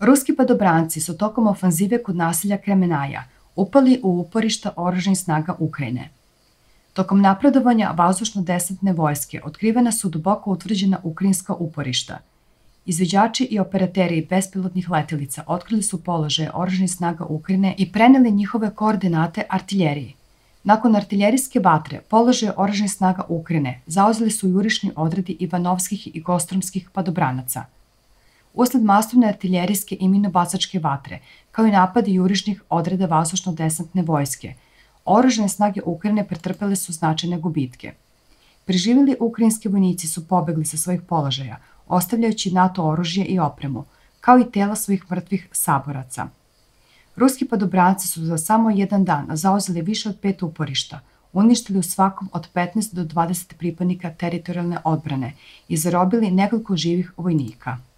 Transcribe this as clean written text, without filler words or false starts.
Ruski padobranci su tokom ofanzive kod naselja Kremenaja upali u uporišta oružanih snaga Ukrajine. Tokom napredovanja vazdušno-desantne vojske otkrivena su duboko utvrđena ukrajinska uporišta. Izviđači i operateri bespilotnih letelica otkrili su položaje oružanih snaga Ukrajine i preneli njihove koordinate artiljeriji. Nakon artiljerijske vatre, položaje oružanih snaga Ukrajine zauzeli su jurišni odredi Ivanovskih i Kostromskih padobranaca. Usled masovne artiljerijske i minobacačke vatre, kao i napadi jurišnih odreda vazdušno-desantne vojske, oružane snage Ukrajine pretrpele su značajne gubitke. Preživjeli ukrajinski vojnici su pobegli sa svojih položaja, ostavljajući NATO oružje i opremu, kao i tela svojih mrtvih saboraca. Ruski padobranci su za samo jedan dan zauzeli više od 5 uporišta, uništili u svakom od 15 do 20 pripadnika teritorijalne odbrane i zarobili nekoliko živih vojnika.